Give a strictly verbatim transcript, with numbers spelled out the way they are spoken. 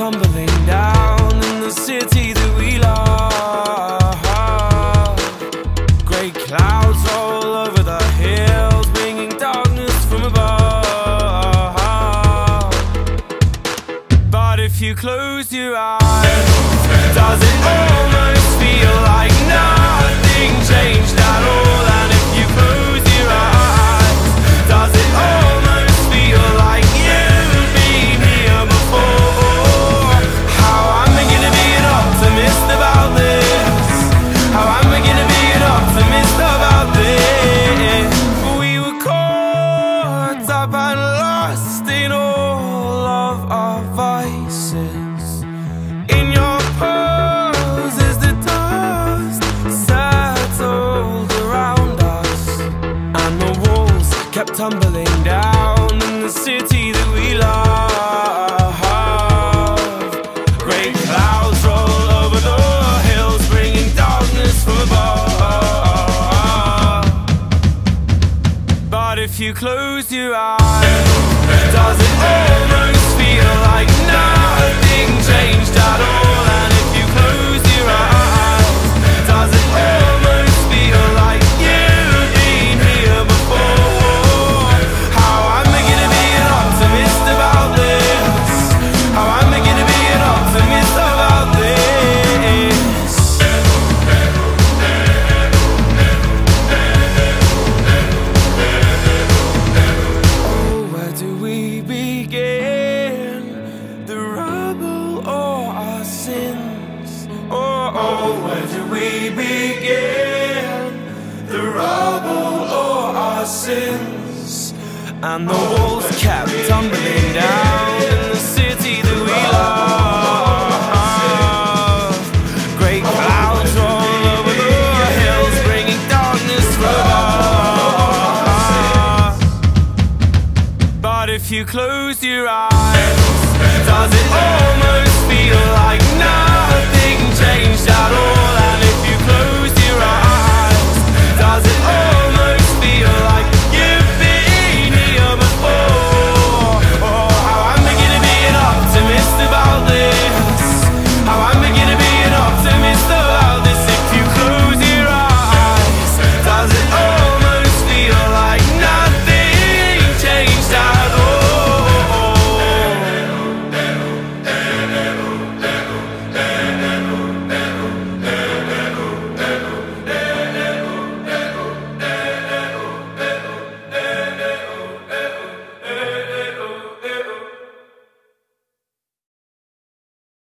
tumbling down in the city that we love. Great clouds all over the hills, bringing darkness from above. But if you close your eyes, does it almost feel like nothing changed at all? And if you close your eyes, does it almost feel like you've been here before? How am I gonna be an optimist about this? How am I gonna be an optimist about this? We were caught up and lost in all of our vices. In your pose as the dust settled around us, and the walls kept tumbling down in the city that we love. Great clouds roll over the hills, bringing darkness from above. But if you close your eyes, does it almost feel like nothing changed at all? And if you close your eyes, does it almost feel like you've been here before? How am I gonna be an optimist about this? How am I gonna be an optimist about this? Oh, where do we begin? The rubble or our sins? Oh, oh, where do we begin? The rubble or our sins? And the walls kept tumbling down in the city that we love. Great clouds roll over the hills, bringing darkness from above. But if you close your eyes, does it almost feel like nothing changed at all? And if you close your eyes, does it almost feel like